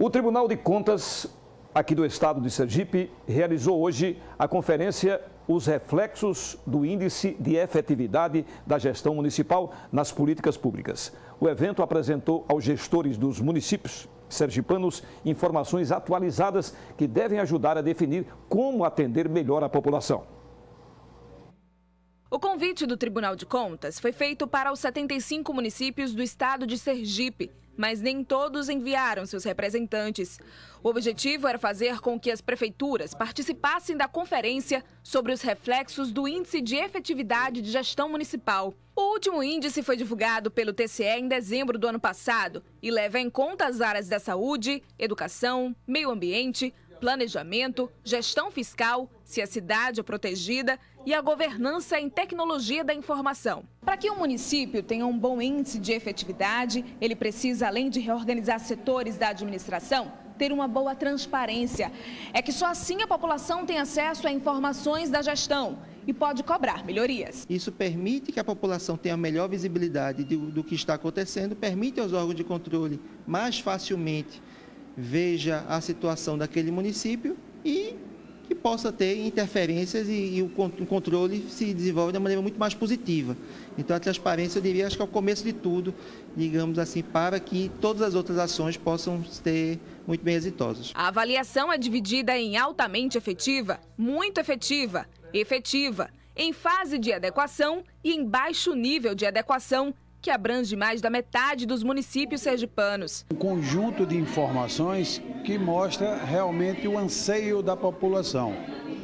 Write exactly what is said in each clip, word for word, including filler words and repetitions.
O Tribunal de Contas aqui do estado de Sergipe realizou hoje a conferência Os Reflexos do Índice de Efetividade da Gestão Municipal nas Políticas Públicas. O evento apresentou aos gestores dos municípios sergipanos informações atualizadas que devem ajudar a definir como atender melhor a população. O convite do Tribunal de Contas foi feito para os setenta e cinco municípios do estado de Sergipe, mas nem todos enviaram seus representantes. O objetivo era fazer com que as prefeituras participassem da conferência sobre os reflexos do Índice de Efetividade de Gestão Municipal. O último índice foi divulgado pelo T C E em dezembro do ano passado e leva em conta as áreas da saúde, educação, meio ambiente, planejamento, gestão fiscal, se a cidade é protegida e a governança em tecnologia da informação. Para que um município tenha um bom índice de efetividade, ele precisa, além de reorganizar setores da administração, ter uma boa transparência. É que só assim a população tem acesso a informações da gestão e pode cobrar melhorias. Isso permite que a população tenha melhor visibilidade do, do que está acontecendo, permite aos órgãos de controle mais facilmente veja a situação daquele município e que possa ter interferências e, e o, o controle se desenvolve de uma maneira muito mais positiva. Então a transparência, eu diria, acho que é o começo de tudo, digamos assim, para que todas as outras ações possam ser muito bem exitosas. A avaliação é dividida em altamente efetiva, muito efetiva, efetiva, em fase de adequação e em baixo nível de adequação, que abrange mais da metade dos municípios sergipanos. Um conjunto de informações que mostra realmente o anseio da população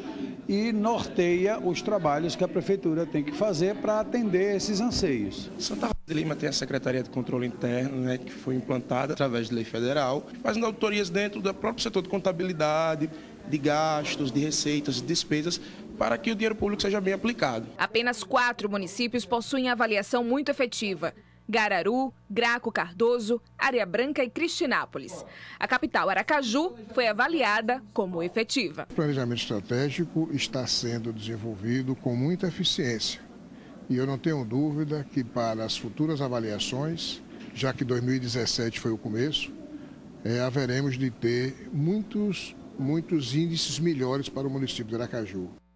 e norteia os trabalhos que a Prefeitura tem que fazer para atender esses anseios. Santa Rosa de Lima tem a Secretaria de Controle Interno, né, que foi implantada através de lei federal, fazendo auditorias dentro do próprio setor de contabilidade, de gastos, de receitas, de despesas, para que o dinheiro público seja bem aplicado. Apenas quatro municípios possuem avaliação muito efetiva: Gararu, Graco Cardoso, Área Branca e Cristinápolis. A capital, Aracaju, foi avaliada como efetiva. O planejamento estratégico está sendo desenvolvido com muita eficiência. E eu não tenho dúvida que para as futuras avaliações, já que dois mil e dezessete foi o começo, é, haveremos de ter muitos, muitos índices melhores para o município de Aracaju.